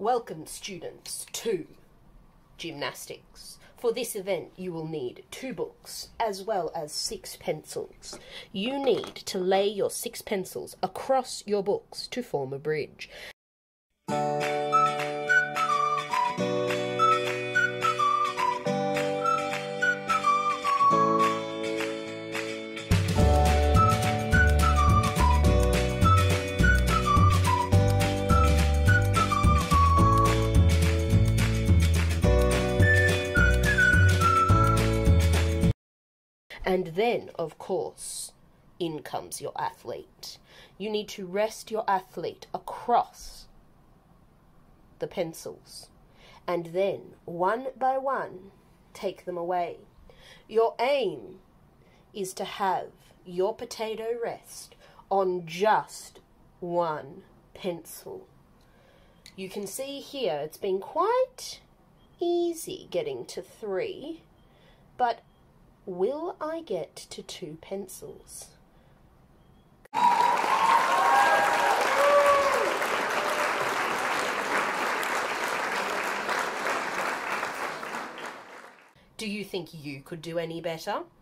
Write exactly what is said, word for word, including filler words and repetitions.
Welcome, students, to Gymnastics. For this event, you will need two books as well as six pencils. You need to lay your six pencils across your books to form a bridge. And then, of course, in comes your athlete. You need to rest your athlete across the pencils. And then, one by one, take them away. Your aim is to have your potato rest on just one pencil. You can see here it's been quite easy getting to three, but will I get to two pencils? Do you think you could do any better?